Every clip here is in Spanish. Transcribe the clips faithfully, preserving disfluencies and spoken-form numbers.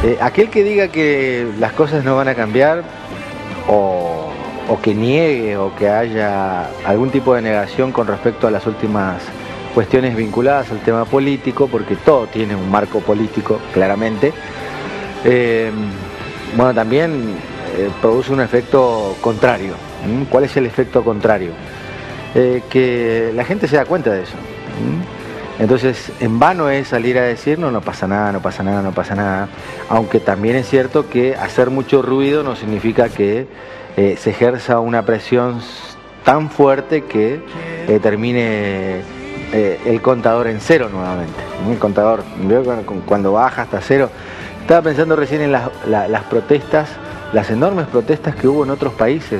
Eh, aquel que diga que las cosas no van a cambiar o, o que niegue o que haya algún tipo de negación con respecto a las últimas cuestiones vinculadas al tema político, porque todo tiene un marco político, claramente, eh, bueno, también eh, produce un efecto contrario. ¿Mm? ¿Cuál es el efecto contrario? Eh, que la gente se da cuenta de eso. ¿Mm? Entonces, en vano es salir a decir, no, no pasa nada, no pasa nada, no pasa nada, aunque también es cierto que hacer mucho ruido no significa que eh, se ejerza una presión tan fuerte que eh, termine eh, el contador en cero nuevamente. El contador, cuando baja hasta cero. Estaba pensando recién en las, la, las protestas, las enormes protestas que hubo en otros países,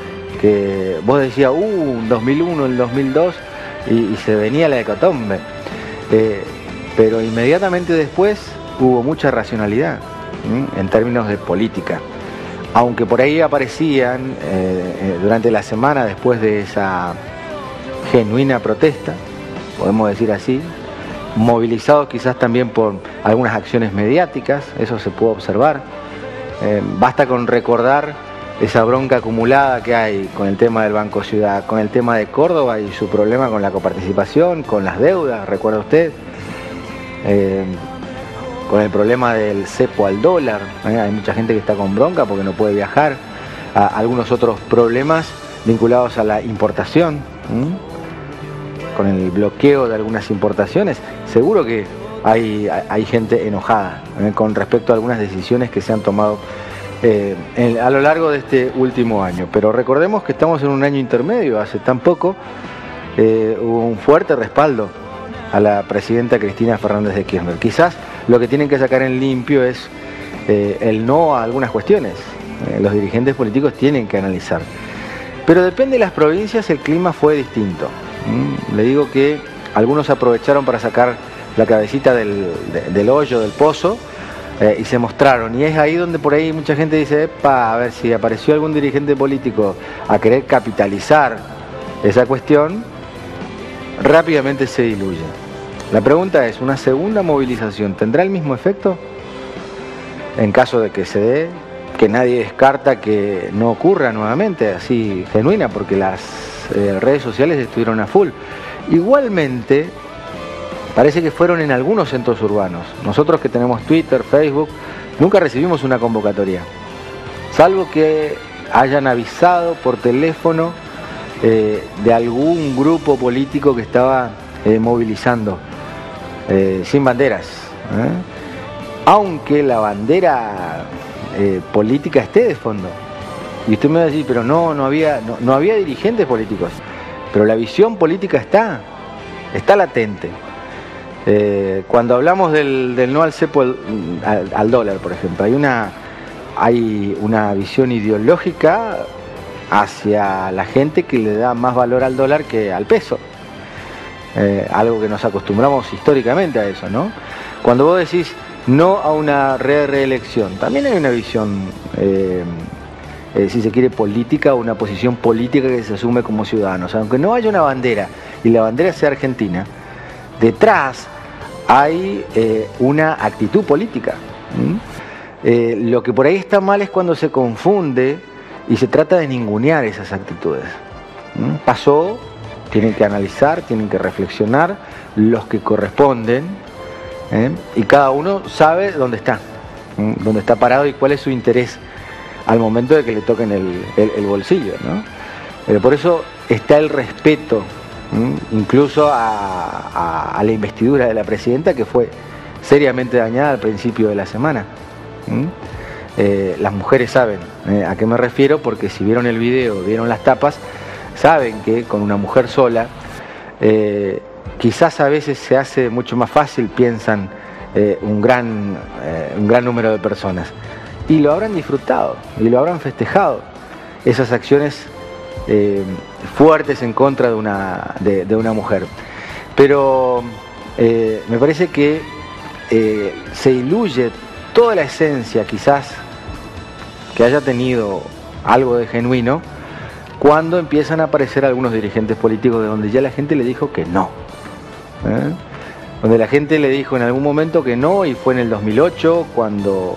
que vos decías, uh, en dos mil uno, en dos mil dos, y, y se venía la hecatombe. Eh, pero inmediatamente después hubo mucha racionalidad, ¿sí? En términos de política. Aunque por ahí aparecían, eh, durante la semana después de esa genuina protesta, podemos decir así, movilizados quizás también por algunas acciones mediáticas, eso se puede observar. Eh, basta con recordar esa bronca acumulada que hay con el tema del Banco Ciudad, con el tema de Córdoba y su problema con la coparticipación, con las deudas, recuerda usted, eh, con el problema del cepo al dólar. ¿eh? Hay mucha gente que está con bronca porque no puede viajar, a algunos otros problemas vinculados a la importación, ¿sí? Con el bloqueo de algunas importaciones. Seguro que hay, hay gente enojada, ¿eh? con respecto a algunas decisiones que se han tomado Eh, en, a lo largo de este último año. Pero recordemos que estamos en un año intermedio. Hace tan poco eh, hubo un fuerte respaldo a la presidenta Cristina Fernández de Kirchner. Quizás lo que tienen que sacar en limpio es eh, el no a algunas cuestiones. Eh, los dirigentes políticos tienen que analizar. Pero depende de las provincias, el clima fue distinto. ¿Mm? Le digo que algunos aprovecharon para sacar la cabecita del, de, del hoyo, del pozo, Eh, y se mostraron, y es ahí donde por ahí mucha gente dice, epa, a ver si apareció algún dirigente político a querer capitalizar esa cuestión, rápidamente se diluye. La pregunta es, ¿una segunda movilización tendrá el mismo efecto? En caso de que se dé, que nadie descarta que no ocurra nuevamente, así genuina, porque las eh, redes sociales estuvieron a full. Igualmente, parece que fueron en algunos centros urbanos. Nosotros que tenemos Twitter, Facebook, nunca recibimos una convocatoria. Salvo que hayan avisado por teléfono eh, de algún grupo político que estaba eh, movilizando eh, sin banderas. ¿eh? Aunque la bandera eh, política esté de fondo. Y usted me va a decir, pero no, no había, no, no había dirigentes políticos. Pero la visión política está, está latente. Eh, cuando hablamos del, del no al cepo al, al, al dólar, por ejemplo, hay una, hay una visión ideológica hacia la gente que le da más valor al dólar que al peso. Eh, algo que nos acostumbramos históricamente a eso, ¿no? Cuando vos decís no a una re reelección, también hay una visión, eh, eh, si se quiere, política, una posición política que se asume como ciudadanos. Aunque no haya una bandera y la bandera sea argentina, detrás hay eh, una actitud política. ¿Mm? Eh, lo que por ahí está mal es cuando se confunde y se trata de ningunear esas actitudes. ¿Mm? Pasó, tienen que analizar, tienen que reflexionar los que corresponden, ¿eh? y cada uno sabe dónde está, ¿Mm? dónde está parado y cuál es su interés al momento de que le toquen el, el, el bolsillo, ¿no? Pero por eso está el respeto, ¿Mm? incluso a, a, a la investidura de la presidenta, que fue seriamente dañada al principio de la semana. ¿Mm? Eh, las mujeres saben eh, a qué me refiero, porque si vieron el video, vieron las tapas, saben que con una mujer sola, eh, quizás a veces se hace mucho más fácil, piensan eh, un, gran, eh, un gran número de personas. Y lo habrán disfrutado, y lo habrán festejado, esas acciones Eh, fuertes en contra de una, de, de una mujer. Pero eh, me parece que eh, se diluye toda la esencia, quizás, que haya tenido algo de genuino, cuando empiezan a aparecer algunos dirigentes políticos de donde ya la gente le dijo que no. ¿eh? Donde la gente le dijo en algún momento que no, y fue en el dos mil ocho, cuando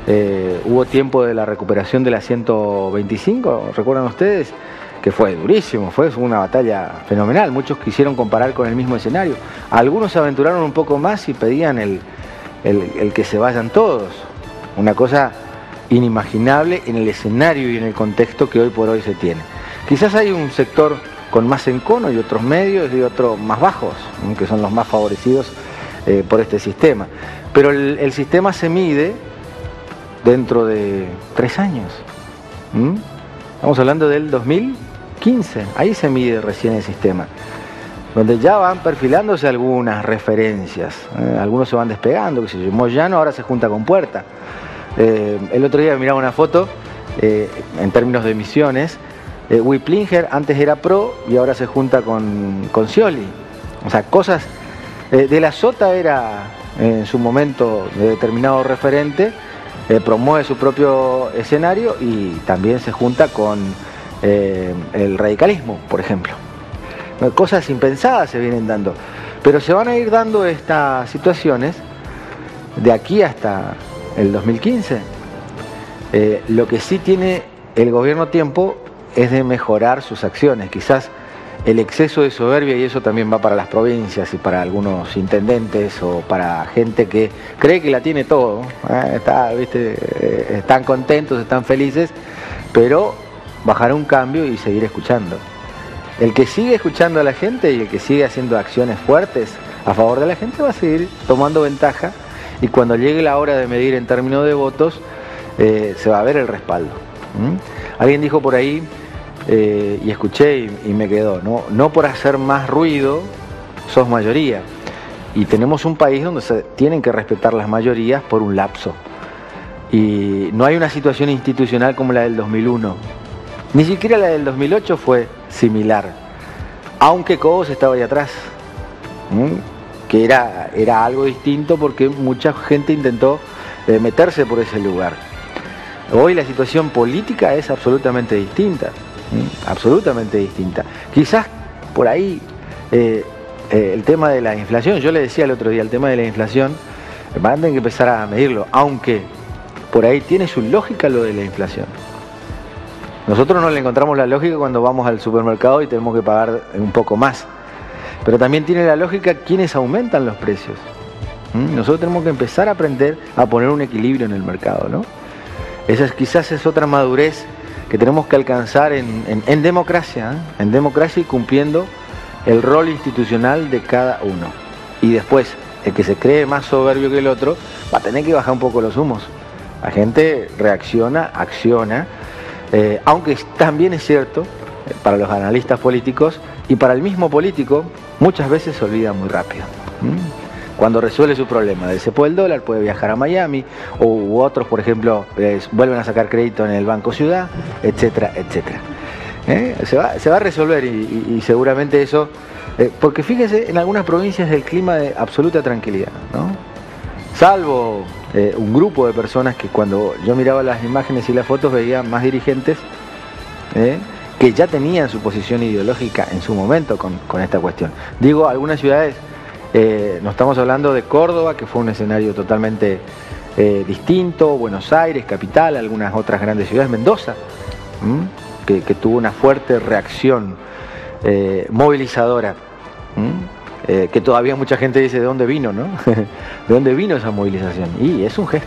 Eh, hubo tiempo de la recuperación de la ciento veinticinco, ¿recuerdan ustedes? Que fue durísimo, fue una batalla fenomenal. Muchos quisieron comparar con el mismo escenario. Algunos se aventuraron un poco más y pedían el, el, el que se vayan todos. Una cosa inimaginable en el escenario y en el contexto que hoy por hoy se tiene. Quizás hay un sector con más encono y otros medios y otros más bajos, que son los más favorecidos eh, por este sistema. Pero el, el sistema se mide dentro de tres años. ¿Mm? Estamos hablando del dos mil quince, ahí se mide recién el sistema, donde ya van perfilándose algunas referencias, ¿eh? Algunos se van despegando, que se llamó Moyano, ahora se junta con Puerta. Eh, el otro día miraba una foto, eh, en términos de emisiones, eh, Wiplinger antes era pro y ahora se junta con, con Scioli. O sea, cosas, eh, de la Sota era en su momento de determinado referente, eh, promueve su propio escenario y también se junta con eh, el radicalismo, por ejemplo. Cosas impensadas se vienen dando, pero se van a ir dando estas situaciones de aquí hasta el dos mil quince. Eh, lo que sí tiene el gobierno tiempo es de mejorar sus acciones. Quizás el exceso de soberbia, y eso también va para las provincias y para algunos intendentes o para gente que cree que la tiene todo, ¿eh? Está, ¿viste? Eh, están contentos, están felices, pero bajar un cambio y seguir escuchando. El que sigue escuchando a la gente y el que sigue haciendo acciones fuertes a favor de la gente va a seguir tomando ventaja, y cuando llegue la hora de medir en términos de votos, eh, se va a ver el respaldo. ¿Mm? Alguien dijo por ahí, eh, y escuché y, y me quedó, ¿no? No por hacer más ruido sos mayoría. Y tenemos un país donde se tienen que respetar las mayorías por un lapso. Y no hay una situación institucional como la del dos mil uno. Ni siquiera la del dos mil ocho fue similar, aunque Cobos estaba ahí atrás, ¿Mm? que era, era algo distinto porque mucha gente intentó eh, meterse por ese lugar. Hoy la situación política es absolutamente distinta, ¿Mm? absolutamente distinta. Quizás por ahí eh, eh, el tema de la inflación, yo le decía el otro día, el tema de la inflación, van a tener que empezar a medirlo, aunque por ahí tiene su lógica lo de la inflación. Nosotros no le encontramos la lógica cuando vamos al supermercado y tenemos que pagar un poco más. Pero también tiene la lógica quienes aumentan los precios. ¿Mm? Nosotros tenemos que empezar a aprender a poner un equilibrio en el mercado, ¿no? Esa es, quizás es otra madurez que tenemos que alcanzar en, en, en democracia, ¿eh? en democracia y cumpliendo el rol institucional de cada uno. Y después, el que se cree más soberbio que el otro va a tener que bajar un poco los humos. La gente reacciona, acciona. Eh, aunque también es cierto, eh, para los analistas políticos y para el mismo político, muchas veces se olvida muy rápido. ¿Mm? Cuando resuelve su problema, de se puede el dólar, puede viajar a Miami, o u otros, por ejemplo, eh, vuelven a sacar crédito en el Banco Ciudad, etcétera, etcétera. ¿Eh? Se va, se va a resolver y, y, y seguramente eso, eh, porque fíjese, en algunas provincias el clima de absoluta tranquilidad, ¿no? Salvo eh, un grupo de personas que cuando yo miraba las imágenes y las fotos veía más dirigentes eh, que ya tenían su posición ideológica en su momento con, con esta cuestión. Digo, algunas ciudades, eh, no estamos hablando de Córdoba, que fue un escenario totalmente eh, distinto, Buenos Aires, capital, algunas otras grandes ciudades, Mendoza, que, que tuvo una fuerte reacción eh, movilizadora. ¿m? Eh, que todavía mucha gente dice de dónde vino, ¿no? ¿De dónde vino esa movilización? Y es un gesto,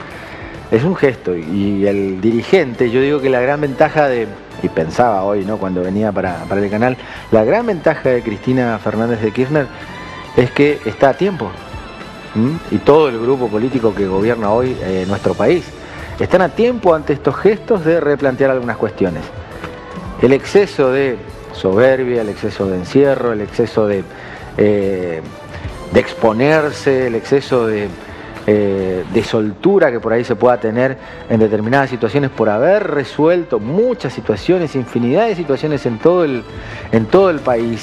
es un gesto. Y el dirigente, yo digo que la gran ventaja de, y pensaba hoy, ¿no? Cuando venía para, para el canal, la gran ventaja de Cristina Fernández de Kirchner es que está a tiempo. ¿Mm? Y todo el grupo político que gobierna hoy eh, nuestro país, están a tiempo ante estos gestos de replantear algunas cuestiones. El exceso de soberbia, el exceso de encierro, el exceso de Eh, de exponerse, el exceso de, eh, de soltura que por ahí se pueda tener en determinadas situaciones por haber resuelto muchas situaciones, infinidad de situaciones en todo el, en todo el país,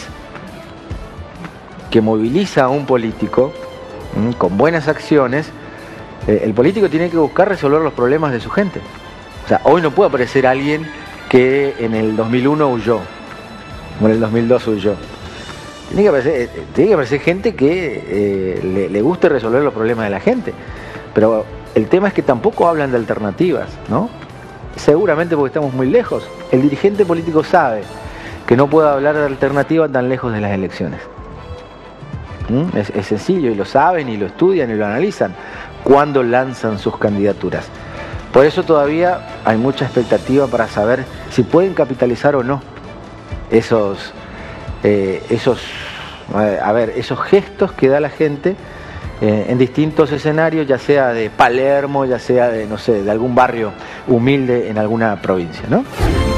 que moviliza a un político ¿m? con buenas acciones. Eh, el político tiene que buscar resolver los problemas de su gente. O sea, hoy no puede aparecer alguien que en el dos mil uno huyó, o en el dos mil dos huyó. Tiene que aparecer, tiene que aparecer gente que eh, le, le guste resolver los problemas de la gente. Pero El tema es que tampoco hablan de alternativas, ¿no? Seguramente porque estamos muy lejos. El dirigente político sabe que no puede hablar de alternativa tan lejos de las elecciones. ¿Mm? Es, es sencillo, y lo saben, y lo estudian, y lo analizan cuando lanzan sus candidaturas. Por eso todavía hay mucha expectativa para saber si pueden capitalizar o no esos, eh, esos, a ver, esos gestos que da la gente eh, en distintos escenarios, ya sea de Palermo, ya sea de, no sé, de algún barrio humilde en alguna provincia, ¿no?